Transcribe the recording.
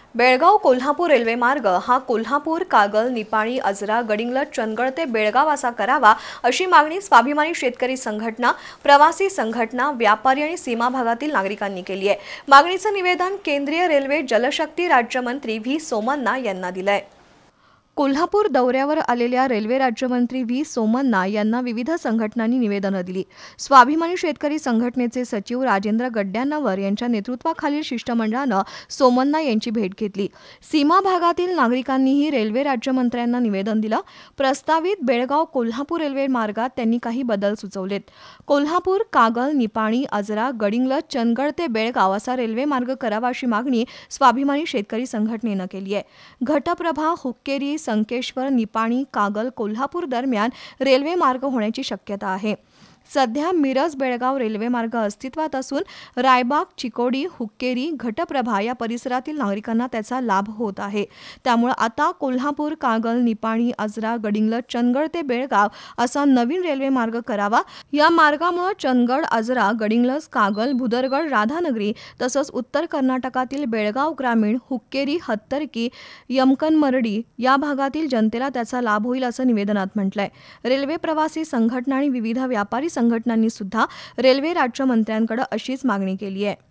Belgaum Kolhapur railway मार्ग हा कोल्हापूर, कागल, निपाणी, आजरा, गडिंग्लज, चंदगड ते बेळगाव असा करावा अशी मागणी स्वाभिमानी शेतकरी संघटना, प्रवासी संघटना, व्यापारी आणि सीमा भागातील नागरिकांनी केली आहे। मागणीचं निवेदन केंद्रीय रेल्वे जलशक्ती राज्यमंत्री व्ही सोमन्ना यांना दिलंय। कोल्हापूर दौऱ्यावर आलेल्या रेल्वे राज्यमंत्री व्ही सोमन्ना यांना विविध संघटनांनी निवेदनं दिली। स्वाभिमानी शेतकरी संघटनेचे सचिव राजेंद्र गड्ड्यानावर यांच्या नेतृत्वाखालील शिष्टमंडळानं सोमन्ना यांची भेट घेतली। सीमा भागातील नागरिकांनीही रेल्वे राज्यमंत्र्यांना निवेदन दिलं। प्रस्तावित बेळगाव कोल्हापूर रेल्वे मार्गात त्यांनी काही बदल सुचवलेत। कोल्हापूर, कागल, निपाणी, आजरा, गडिंग्लज, चंदगड ते बेळगाव असा रेल्वे मार्ग करावा अशी मागणी स्वाभिमानी शेतकरी संघटनेनं केली आहे। घटप्रभा, हुक्केरी, संकेश्वर, निपाणी, कागल, कोल्हापूर दरम्यान रेल्वे मार्ग होण्याची शक्यता आहे। सध्या मिरज बेळगाव रेल्वे मार्ग अस्तित्वात असून रायबाग, चिकोडी, हुक्केरी, घटप्रभा या परिसरातील नागरिकांना त्याचा लाभ होत आहे। त्यामुळे आता कोल्हापूर, कागल, निपाणी, आजरा, गडिंग्लज, चंदगड ते बेळगाव असा नवीन रेल्वे मार्ग करावा। या मार्गामुळे चंदगड, आजरा, गडिंग्लज, कागल, भुदरगड, राधानगरी तसंच उत्तर कर्नाटकातील बेळगाव ग्रामीण, हुक्केरी, हत्तरकी, यमकनमरडी या भागातील जनतेला त्याचा लाभ होईल असं निवेदनात म्हटलंय। रेल्वे प्रवासी संघटना आणि विविध व्यापारी संघटनांनी सुद्धा रेल्वे राज्यमंत्र्यांकडे अशीच मागणी केली आहे।